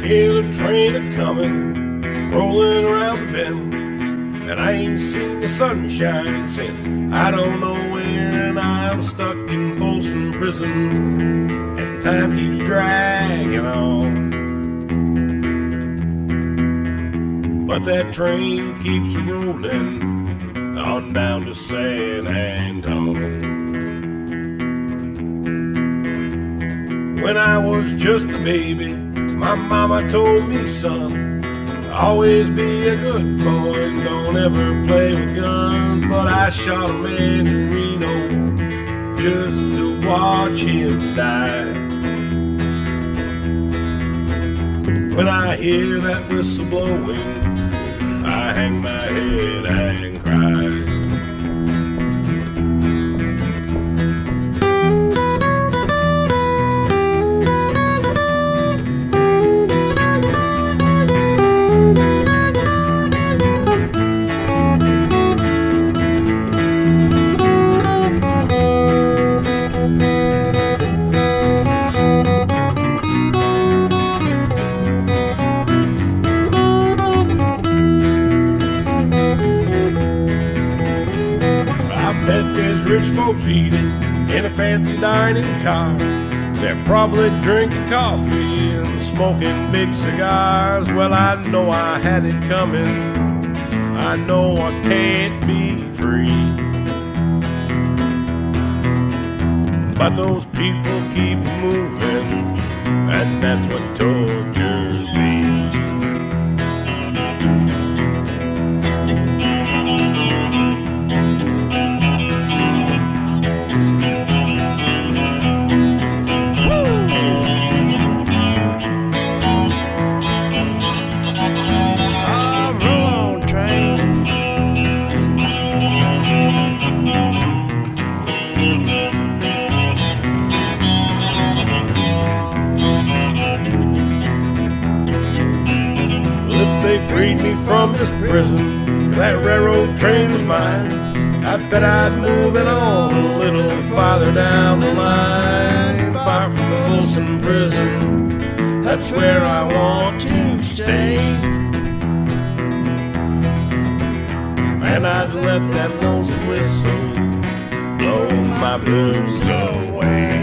hear the train a-comin', rolling around the bend, and I ain't seen the sunshine since I don't know when. I'm stuck in Folsom Prison, and time keeps dragging on. But that train keeps rolling on down to San Antone. When I was just a baby, my mama told me, son, always be a good boy and don't ever play with guns. But I shot a man in Reno just to watch him die. When I hear that whistle blowing, I hang my head and cry. There's rich folks eating in a fancy dining car. They're probably drinking coffee and smoking big cigars. Well, I know I had it coming. I know I can't be free. But those people keep moving, and that's what tortures me. If they freed me from this prison, that railroad train was mine, I bet I'd move it on a little farther down the line. Far from the Folsom Prison, that's where I want to stay. And I'd let that lonesome whistle blow my blues away.